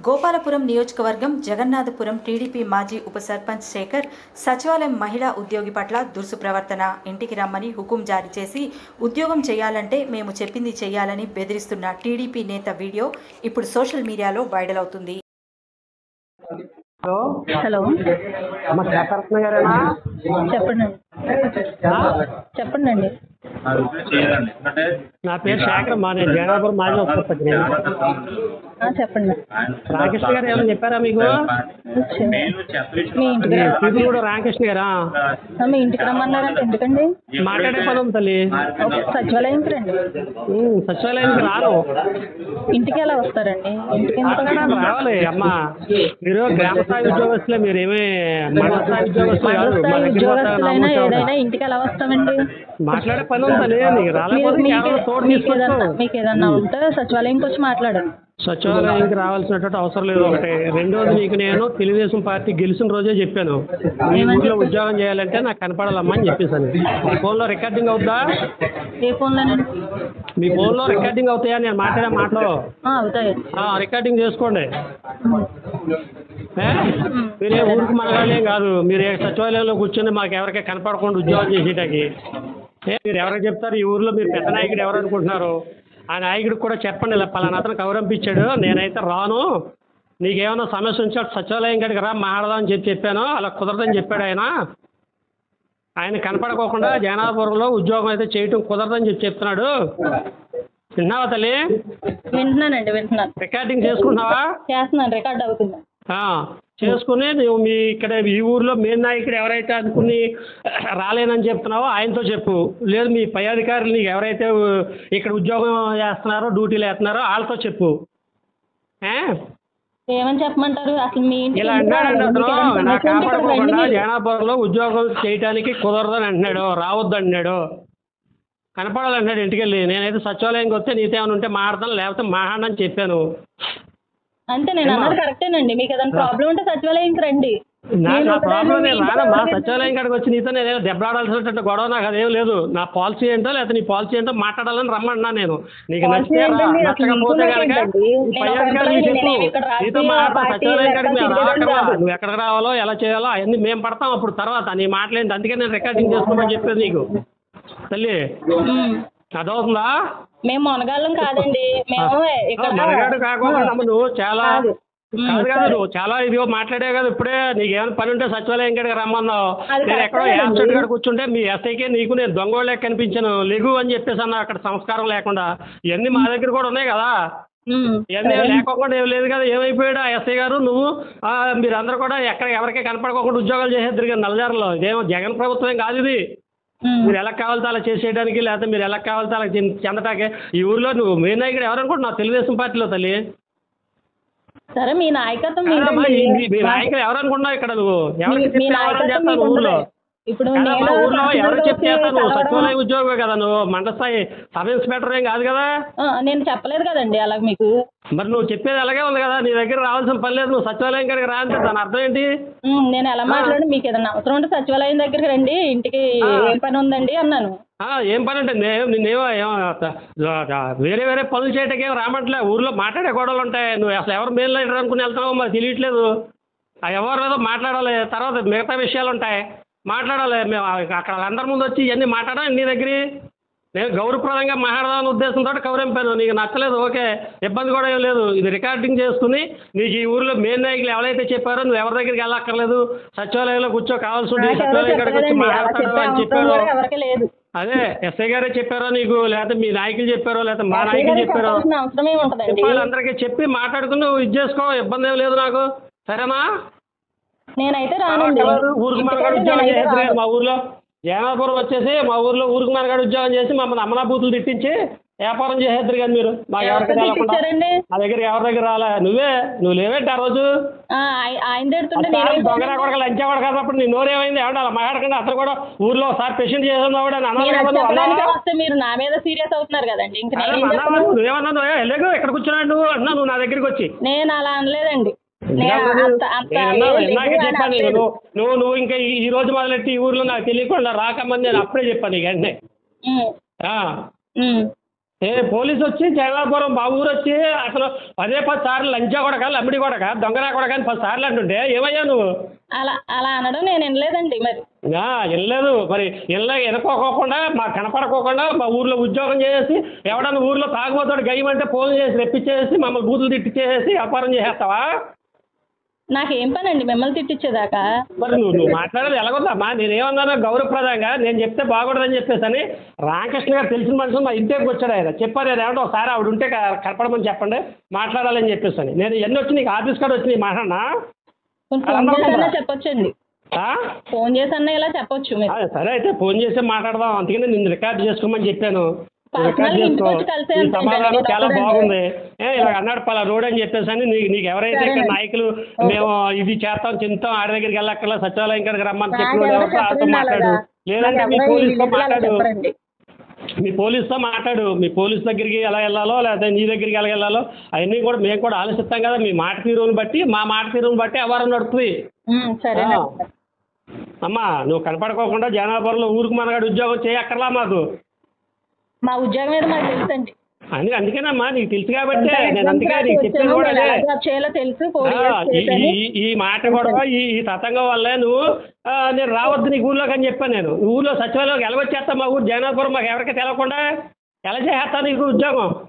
గోపాలపురం నియోజకవర్గం జగన్నాథపురం టీడీపీ మాజీ ఉప సర్పంచ్ శేఖర్ సచివాలయం మహిళా ఉద్యోగి పట్ల దురుసు ప్రవర్తన, ఇంటికి రమ్మని హుకుం జారీ చేసి ఉద్యోగం చేయాలంటే మేము చెప్పింది చేయాలని బెదిరిస్తున్న టీడీపీ నేత వీడియో ఇప్పుడు సోషల్ మీడియాలో వైరల్ అవుతుంది. హలో చెప్పండి. నా పేరు శేఖర్ అమ్మా. నేను జగన్నాథపురం మాజీ ఉప సర్పంచ్. చెప్పండి. రామకృష్ణ గారు ఏమైనా చెప్పారా మీకు? మీ ఇంటికి ఇప్పుడు కూడా రామకృష్ణ గారా? మీ ఇంటికి రమ్మన్నారంటే ఎందుకండి? మాట్లాడే పని ఉంది తల్లి. సచివాలయంకి రండి. సచివాలయానికి రాను. ఇంటికి ఎలా వస్తారండి? ఇంటికి అక్కడ రావాలి అమ్మా. మీరు గ్రామ స్థాయి ఉద్యోగస్తులే, మీరేమీ మండల స్థాయి ఉద్యోగస్తులు కాదు. మా దగ్గరికి ఉద్యోగస్తులైనా ఏదైనా ఇంటికి ఎలా వస్తామండి? మాట్లాడే పని ఉంది తల్లి. నీకు రాలేకపోతే తోడు తీసుకొచ్చావు. మీకు ఏదన్నా ఉంటే సచివాలయంకి వచ్చి మాట్లాడండి. సచివాలయానికి రావాల్సినటువంటి అవసరం లేదు. ఒకటి. రెండోది, నీకు నేను తెలుగుదేశం పార్టీ గెలిచిన రోజే చెప్పాను, మీ ఊళ్ళో ఉద్యోగం చేయాలంటే నాకు కనపడాలమ్మా అని చెప్పేసాను. మీ ఫోన్లో రికార్డింగ్ అవుతుందా? ఏ ఫోన్లోనండి? మీ ఫోన్లో రికార్డింగ్ అవుతాయా నేను మాట్లాడే మాటలు? అవుతాయి. రికార్డింగ్ చేసుకోండి. మీరే ఊరికి మనగాలేం కాదు. మీరు సచివాలయంలో కూర్చొని మాకు ఎవరికీ కనపడకుండా ఉద్యోగం చేసేటానికి మీరు ఎవరికి చెప్తారు? ఈ ఊర్లో మీరు పెద్ద నాయకుడు ఎవరు అనుకుంటున్నారు? ఆ నాయకుడికి కూడా చెప్పండి, ఇలా పలానా అతను కౌరంపించాడు, నేనైతే రాను, నీకేమైనా సమస్య ఉంటే సచివాలయం కాడికి రా మాట్లాడదాం అని చెప్పాను. అలా కుదరదని చెప్పాడు ఆయన కనపడకోకుండా జగన్నాథపురంలో ఉద్యోగం అయితే చేయటం కుదరదని చెప్తున్నాడు. విన్నావా తల్లి? వింటున్నానండి. రికార్డింగ్ చేసుకుంటున్నావా? చేస్తున్నాను. రికార్డ్ అవుతుంది. చేసుకుని నువ్వు ఇక్కడ ఈ ఊర్లో మెయిన్ నాయకుడు ఎవరైతే అనుకుని రాలేనని చెప్తున్నావో ఆయనతో చెప్పు. లేదు, మీ పై అధికారులు నీకు ఎవరైతే ఇక్కడ ఉద్యోగం చేస్తున్నారో, డ్యూటీలు వేస్తున్నారో వాళ్ళతో చెప్పు. ఏమని చెప్పమంటారు? అసలు మీ ఇలా అన్నాడండి అతను. నాకు కాపాడుకోకుండా జగన్నాథపురంలో ఉద్యోగం చేయడానికి కుదరదని అంటున్నాడు, రావద్దు అంటున్నాడు, కనపడాలంటున్నాడు ఇంటికి వెళ్ళి. నేనైతే సచివాలయంకి వస్తే నీతో ఏమైనా ఉంటే మాట్లాడతాను, లేకపోతే మాట్లాడని చెప్పాను. అంటే నేను అన్నది కరెక్టేనండి. మీకు ఏదైనా ప్రాబ్లం ఉంటే సచివాలయంకి రండి. నా ప్రాబ్లం నేను రానమ్మా. సచివాలయం కాడికి వచ్చి నీతో నేను దెబ్బలాడాల్సినటువంటి గొడవ నాకు అదేం లేదు. నా పాలసీ ఏంటో లేకపోతే నీ పాలసీ ఏంటో మాట్లాడాలని రమ్మన్నా నేను. నీకు నచ్చితే నచ్చకపోతే కనుక పై అధికారులు చెప్పు, నీతో మాట్లాడతా. సచివాలయం కాడికి మేము రావక్కర్లా. నువ్వు ఎక్కడికి రావాలో ఎలా చేయాలో అవన్నీ మేము పడతాం అప్పుడు తర్వాత. నీ మాటలేంటి? అందుకే నేను రికార్డింగ్ చేసుకోమని చెప్పేది నీకు తల్లి. అదవుతుందా? మేము మొనగాళ్ళం కాదండి. మేము మనగాడు కాకుండా నువ్వు చాలా కాదు కదా, నువ్వు చాలా ఇదిగో మాట్లాడే కదా. ఇప్పుడే నీకు ఏమైనా పని ఉంటే సచివాలయం కాడికి రమ్మన్నావు. నేను ఎక్కడో యాబ్సెంట్ కాడ కూర్చుంటే మీ ఎస్ఐకే నీకు నేను దొంగోళ్ళకి కనిపించాను, లెగు అని చెప్పేసి అన్నా. అక్కడ సంస్కారం లేకుండా ఇవన్నీ మా దగ్గర కూడా ఉన్నాయి కదా. ఇవన్నీ లేకోకుండా ఏం లేదు కదా. ఏమైపోయాడు ఆ ఎస్ఐ గారు? నువ్వు మీరందరూ కూడా ఎవరికీ కనపడకోకుండా ఉద్యోగాలు చేసేద్దరు కదా నల్లజారులో. ఇదేమో జగన్ ప్రభుత్వం ఏం కాదు ఇది. మీరు ఎలా కావాలితే అలా చేసేయడానికి, లేకపోతే మీరు ఎలా కావాలితే అలా చెందటాకే. ఈ ఊర్లో నువ్వు మెయిన్ నాయకుడు ఎవరనుకుంటున్నావు? తెలుగుదేశం పార్టీలో తల్లి. సరే, మీ నాయకత్వం మీ నాయకుడు ఎవరనుకున్నావు? ఇక్కడ నువ్వు ఎవరికి చేస్తాను ఊర్లో? ఇప్పుడు ఊర్లో ఎవరికి చెప్తే నువ్వు సచివాలయ ఉద్యోగమే కదా. నువ్వు మండల స్థాయి సబ్ ఇన్స్పెక్టర్ ఏం కాదు కదా. నేను చెప్పలేదు కదండి అలా మీకు. మరి నువ్వు చెప్పేది అలాగే ఉంది కదా. నీ దగ్గర రావాల్సిన పని లేదు. నువ్వు సచివాలయం కాడికి రా అంటే దాని అర్థం ఏంటి? నేను ఎలా మాట్లాడి మీకు ఏదైనా అవసరం ఉంటే సచివాలయం దగ్గరికి రండి, ఇంటికి ఏం పని ఉందండి అన్నాను. ఏం పని అంటే నిన్నేమో వేరే వేరే పనులు చేయటానికి ఏం రామట్లే. ఊర్లో మాట్లాడే గొడవలు ఉంటాయి. నువ్వు అసలు ఎవరు మెయిన్ లీడర్ అనుకుని వెళ్తున్నావో మాకు తెలియట్లేదు. ఎవరిదో మాట్లాడాలి, తర్వాత మిగతా విషయాలు ఉంటాయి మాట్లాడాలి. మేము అక్కడ వాళ్ళందరి ముందు వచ్చి ఇవన్నీ మాట్లాడాలి నీ దగ్గర. నేను గౌరవప్రదంగా మాట్లాడదామని ఉద్దేశంతో కౌరింపాను. నీకు నచ్చలేదు, ఓకే, ఇబ్బంది కూడా ఏం లేదు. ఇది రికార్డింగ్ చేసుకుని నీకు ఈ ఊర్లో మెయిన్ నాయకులు ఎవరైతే చెప్పారో నువ్వు ఎవరి దగ్గరికి వెళ్ళక్కర్లేదు, సచివాలయంలో కూర్చో, కావాల్సి ఉంటుంది సచివాలయం కాడికి వచ్చి మాట్లాడతాడు అని చెప్పారు. అదే ఎస్ఐ గారే చెప్పారో నీకు, లేకపోతే మీ నాయకులు చెప్పారో, లేకపోతే మా నాయకులు చెప్పారో చెప్పాలి. అందరికీ చెప్పి మాట్లాడుకుని నువ్వు ఇది చేసుకో, ఇబ్బంది ఏం లేదు నాకు. సరేనా? నేనైతే రానండి. ఊరికి మనగాడు ఉద్యోగం చేసేది మా ఊర్లో. జగన్నాథపురం వచ్చేసి మా ఊర్లో ఊరికి మనగాడు ఉద్యోగం చేసి మమ్మల్ని అమ్మనా బూతులు తిట్టించి వ్యాపారం చేసేద్దరు కానీ మీరు. మాకు ఎవరికి నా దగ్గర ఎవరి దగ్గర రాలే. నువ్వు లేవేంటి ఆ రోజు? దొంగరా కూడా లంచావాడు కదా. అప్పుడు నీ నోరేమైంది? ఏమంటే అలా మాట్లాడకుండా అతను కూడా ఊర్లో ఒకసారి పేషెంట్ చేసేవాడు అని అన్నారు. మీరు నా మీద సీరియస్ అవుతున్నారు కదండి. నువ్వేమన్నా ఎలాగో ఎక్కడ కూర్చున్నాడు నువ్వు అన్నా, నువ్వు నా దగ్గరికి వచ్చి. నేను అలా అనలేదండి. చెప్పాను నువ్వు ఇంకా ఈ రోజు మొదలెట్టి ఈ ఊర్లో నాకు తెలియకుండా రాకమని నేను అప్పుడే చెప్పాను నీకు వెంటనే. పోలీసు వచ్చి జగన్నాథపురం మా ఊరు వచ్చి అసలు 10 సార్లు లంచా కొడక లమ్మిడి కొడక దొంగరా కొడక అని 10 సార్లు అంటుంటే ఏమయ్యా నువ్వు? అలా అనడం నేను వినలేదండి మరి. వెళ్ళలేదు మరి వెనుకోకుండా మాకు కనపడకోకుండా మా ఊర్లో ఉద్యోగం చేసి ఎవడన్నా ఊర్లో తాగుబోతాడు గయ్యమంటే ఫోన్ చేసి రెప్పించేసి మమ్మల్ని బూతులు తిట్టించేసి వ్యాపారం చేసేస్తావా? నాకేం పనండి మిమ్మల్ని తిట్టించేదాకా? మరి నువ్వు మాట్లాడేది ఎలాగొద్దమ్మా? నేనేమన్నాను గౌరవప్రదంగా నేను చెప్తే బాగుండదని చెప్పేసి రామకృష్ణ గారు తెలిసిన మనుషులు మా ఇంటికి వచ్చాడు. ఆయన చెప్పారు ఏమంటే ఒకసారి ఆవిడ ఉంటే కనపడమని చెప్పండి మాట్లాడాలని చెప్పేసి. నేను ఎన్ని వచ్చి నీకు ఆఫీస్ కాడ వచ్చి నీ మాట్లాడినా ఫోన్ చేసన్నా చెప్పొచ్చండి. ఫోన్ చేసన్నా ఇలా చెప్పొచ్చు మీరు. సరే అయితే ఫోన్ చేసి మాట్లాడదాం. అందుకని నేను రికార్డ్ చేసుకోమని చెప్పాను. పర్సనల్ ఇంటికి వచ్చి కలిసే ఈ సమాధానం చాలా బాగుంది. ఇలా అన్నాడు పలా రోడ్ అని చెప్పేసి అని నీకు ఎవరైతే ఇక్కడ నాయకులు మేము ఇది చేస్తాం చింతాం ఆడి దగ్గరికి వెళ్ళక్కర్లా సచివాలయం ఇక్కడికి రమ్మని చెప్పిన వాళ్ళతో మాట్లాడు. లేదంటే మీ పోలీసుతో మాట్లాడు. మీ పోలీసుతో మాట్లాడు. మీ పోలీసు దగ్గరికి ఎలా వెళ్ళాలో లేకపోతే నీ దగ్గరికి ఎలా వెళ్ళాలో అవన్నీ కూడా మేము కూడా ఆలోచిస్తాం కదా. మీ మాట తీరుని బట్టి మా మాట తీరుని బట్టి వ్యవహారం నడుపుతుంది. అమ్మా నువ్వు కనపడుకోకుండా జనాభాలో ఊరికి మనగాడు ఉద్యోగం చేయక్కర్లా మాకు. మా ఉద్యోగం మీద మాకు తెలుసండి. అందుకేనమ్మా నీకు తెలుసు కాబట్టి నేను అందుకే నీకు చెప్పేది కూడా ఈ మాట కూడా ఈ తతంగం వల్లే నువ్వు నేను రావద్దు నీకు ఊర్లోకి అని చెప్పాను. నేను ఊర్లో సచివాలయంలోకి ఎలా వచ్చేస్తా మా ఊరు జగన్నాథపురం మాకు ఎవరికి తెలవకుండా ఎలా చేస్తా నీకు ఉద్యోగం?